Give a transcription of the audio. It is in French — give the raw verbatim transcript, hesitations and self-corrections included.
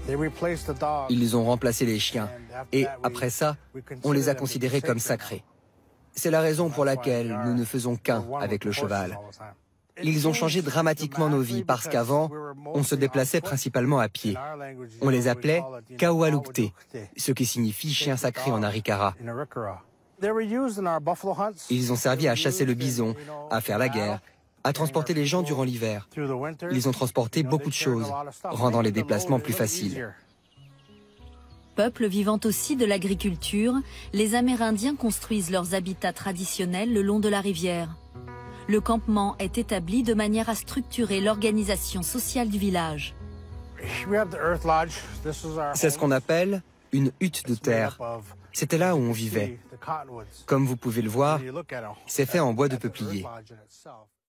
Ils ont remplacé les chiens et, après ça, on les a considérés comme sacrés. C'est la raison pour laquelle nous ne faisons qu'un avec le cheval. Ils ont changé dramatiquement nos vies parce qu'avant, on se déplaçait principalement à pied. On les appelait Kawalukte, ce qui signifie chien sacré en Arikara. Ils ont servi à chasser le bison, à faire la guerre, à transporter les gens durant l'hiver. Ils ont transporté beaucoup de choses, rendant les déplacements plus faciles. Peuple vivant aussi de l'agriculture, les Amérindiens construisent leurs habitats traditionnels le long de la rivière. Le campement est établi de manière à structurer l'organisation sociale du village. C'est ce qu'on appelle une hutte de terre. C'était là où on vivait. Comme vous pouvez le voir, c'est fait en bois de peuplier.